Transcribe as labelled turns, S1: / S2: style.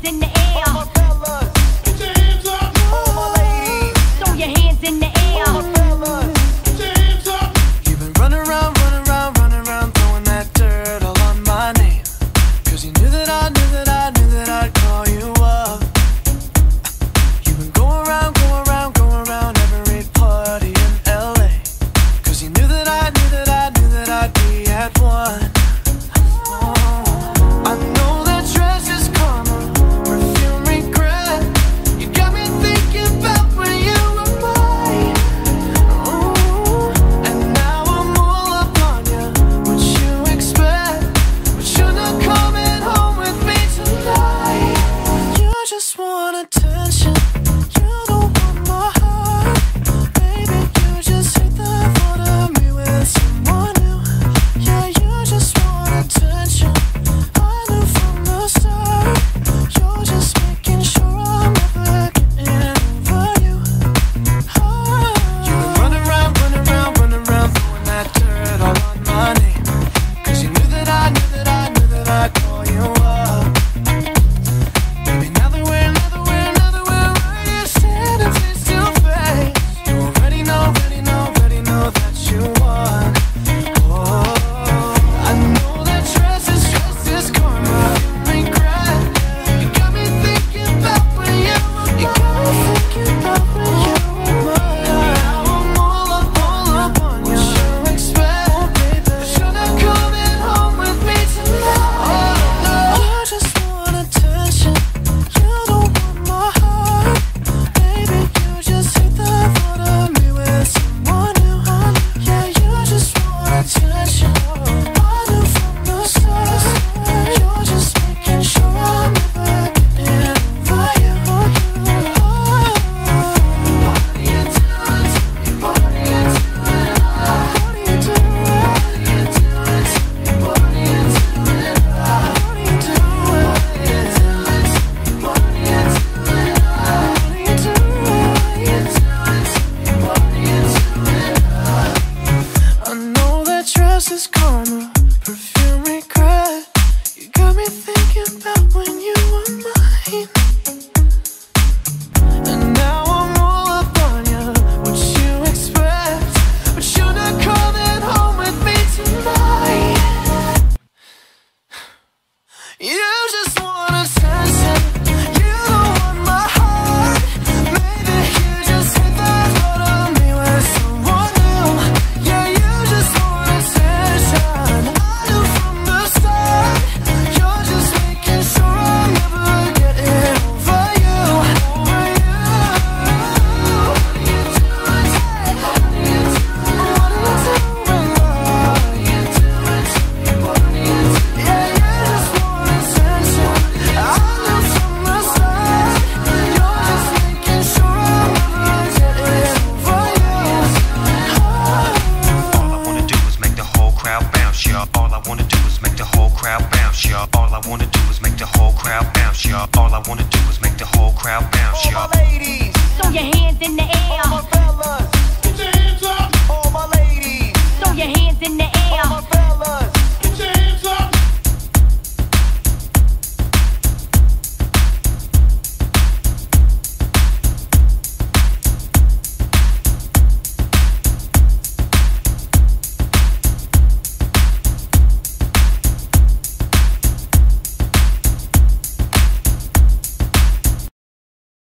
S1: hands in the air.
S2: All my fellas,
S3: Put your hands up.
S2: all my ladies,
S1: Throw your hands in the air.
S2: all my fellas.
S3: Put your hands up.
S2: You've been running around, throwing that dirt all on my name. 'Cause you knew that I'd call you up. You've been going around every party in LA. 'Cause you knew that I'd be at one. I know that dress is karma, perfume regret. You got me thinking about when you were mine. Ooh, and now I'm all up on you. What you expect? But you're not coming home with me tonight. You just want attention. You don't want my heart. Baby, you just hate the thought of me with someone new. Yeah, you just want attention. I knew from the start. You're just making sure I'm never getting over you. You've been running around, throwing that dirt all on my name. 'Cause you knew that I'd call you up. Baby, now that we're right here standing face to face, you already know that you won. Oh, I know that dress is karma, regret. You got me thinking about when you were mine. Now I'm all up on you. What you expect, baby? But you're not coming home with me tonight. You just want attention. You don't want my heart. Baby, you just hate the thought of me with someone new. Yeah, you just want attention. I knew from the start. You're just making sure I'm never getting over you. What are you doing? What are you doing? What are you doing? What are you doing? What are you I know that dress is karma, perfume regret. You got me thinking about when you were mine. And now I'm all up on you. What you expect? But you're not coming home with me tonight. You just want attention. You don't want my heart. Maybe you just hate the thought of me with someone new. Yeah, you just want attention. I knew from the start. You're just making sure I'm never getting over you. Over you. What are you doing? What are you doing? What are you doing? What are you doing? Yeah, you just want attention. I knew from the start. You're just making sure I'm never getting over you.
S4: All I wanna do is make the whole crowd bounce, y'all. All I wanna do is make the whole crowd bounce, y'all. All I wanna do is make the whole crowd bounce, y'all. All I wanna do is make the whole crowd bounce,
S2: All
S4: y'all.
S2: my ladies,
S1: Throw your hands in the air.
S2: all my fellas,